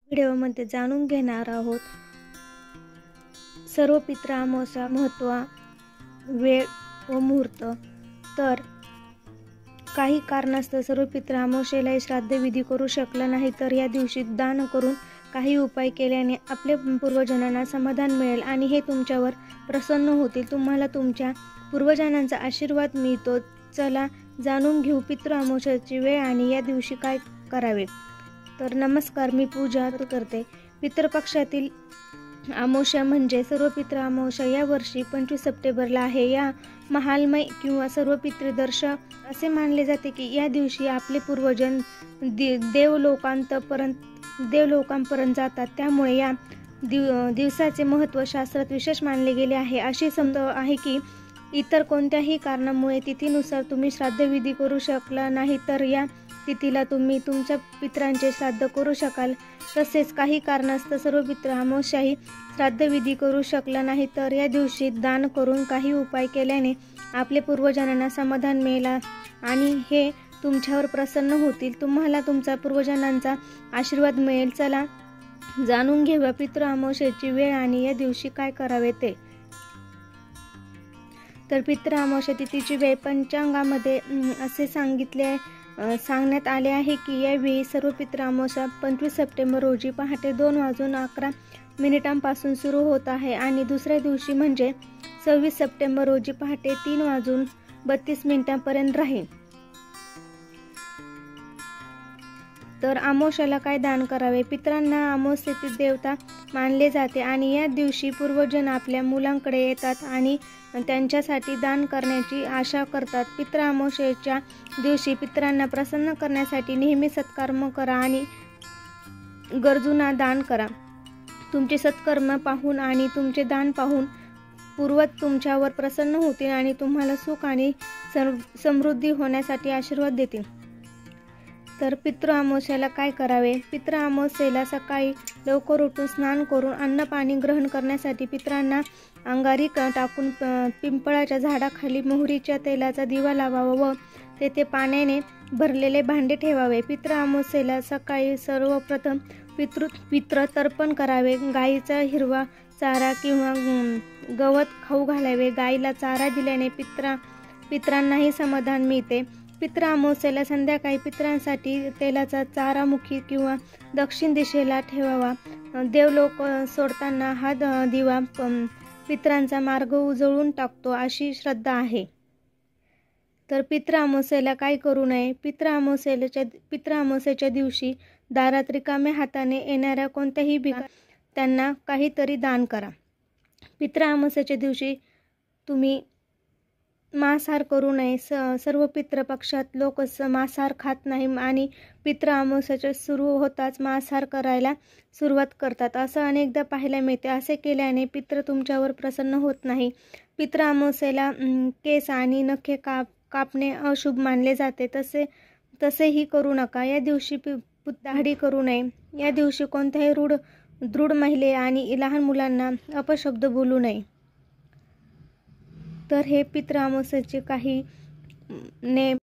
व्हिडिओमध्ये जाणून घेणार आहोत सर्व पितृ अमावस्या महत्त्व, वेळ व मुहूर्त। तर काही कारणास्तव सर्व पितृ अमावस्येला श्राद्ध विधी करू शकला नाही, तर या दिवशी दान करून काही उपाय केल्याने आपल्या पूर्वजांना समाधान मिळेल आणि हे तुमच्यावर प्रसन्न होतील। तुम्हाला तुमच्या पूर्वजांचा आशीर्वाद मिळतो। चला जाणून घेऊ पितृ अमावस्येची वेळ आणि या दिवशी काय करावे। तर नमस्कार, मी पूजा करते। पितृपक्षातील अमावस्या म्हणजे सर्व पितृ अमावस्या या वर्षी 25 सप्टेंबरला आहे। या महालमय किंवा सर्व पितृदर्श असे मानले जाते की या दिवशी आपले पूर्वजन देवलोकांपर्यंत जातात। त्यामुळे या दिवसाचे महत्त्व शास्त्रात विशेष मानले गेले आहे। अशी समज आहे की इतर कोणत्याही कारणामुळे तिथीनुसार तुम्ही श्राद्धविधी करू शकला नाही, तर या तिथीला तुम्ही तुमच्या पितरांचे श्राद्ध करू शकाल। तसेच काही कारणास्तव सर्व पितृ अमावस्याही श्राद्धविधी करू शकला नाही, तर या दिवशी दान करून काही उपाय केल्याने आपले पूर्वजांना समाधान मिळेल आणि हे तुमच्यावर प्रसन्न होतील। तुम्हाला तुमच्या पूर्वजांचा आशीर्वाद मिळेल। चला जाणून घेऊया पितृ अमावस्येची वेळ आणि या दिवशी काय करावे ते। तर पितृ अमावस्या तिथीची वेळ पंचांगामध्ये असे सांगण्यात आले आहे की यावेळी सर्व पितृ अमावस्या 25 सप्टेंबर रोजी पहाटे 2:11 सुरू होत आहे आणि दुसऱ्या दिवशी म्हणजे 26 सप्टेंबर रोजी पहाटे 3:32 राहील। तर अमावस्याला काय दान करावे। पितरांना अमावस्येतील देवता मानले जाते आणि या दिवशी पूर्वजन आपल्या मुलांकडे येतात आणि त्यांच्यासाठी दान करण्याची आशा करतात। पितृ अमावस्येच्या दिवशी पितरांना प्रसन्न करण्यासाठी नेहमी सत्कर्म करा आणि गरजूंना दान करा। तुमचे सत्कर्म पाहून आणि तुमचे दान पाहून पूर्वज तुमच्यावर प्रसन्न होतील आणि तुम्हाला सुख आणि समृद्धी होण्यासाठी आशीर्वाद देतील। तर पितृ अमावस्येला काय करावे। पितृ अमावस्येला सकाळी लवकर उठून स्नान करून अन्न पाणी ग्रहण करण्यासाठी पितरांना अंगारी टाकून पिंपळाच्या झाडाखाली मोहरीच्या तेलाचा दिवा लावावा व तेथे पाण्याने भरलेले भांडे ठेवावे। पितृ अमावस्येला सकाळी सर्वप्रथम पितृ तर्पण करावे। गाईचा हिरवा चारा किंवा गवत खाऊ घालावे। गाईला चारा दिल्याने पितरांनाही समाधान मिळते। पितृ अमावस्येला संध्याकाळी पितरांसाठी तेलाचा चारा मुखी किंवा दक्षिण दिशेला ठेवावा। देवलोक सोडताना हा दिवा पितरांचा मार्ग उजळून टाकतो अशी श्रद्धा आहे। तर पितृ अमावस्येला काय करू नये। पितृ अमावस्येच्या दिवशी दारात रिकाम्या हाताने येणाऱ्या कोणत्याही त्यांना काहीतरी दान करा। पितृ अमावस्येच्या दिवशी तुम्ही मांसाहार करू नये। सर्व पितृ पक्षात लोक मांसाहार खात नाही आणि पितृ अमावस्या सुरू होताच मांसाहार करायला सुरुवात करतात, असं अनेकदा पाहायला मिळते। असे केल्याने पितृ तुमच्यावर प्रसन्न होत नाही। पितृ अमावस्येला केस आणि नखे कापणे अशुभ मानले जाते, तसेही करू नका। या दिवशी दाढी करू नये। या दिवशी कोणत्याही दृढ महिला आणि लहान मुलांना अपशब्द बोलू नये। तर हे पितृ अमावस्येचे काही नेम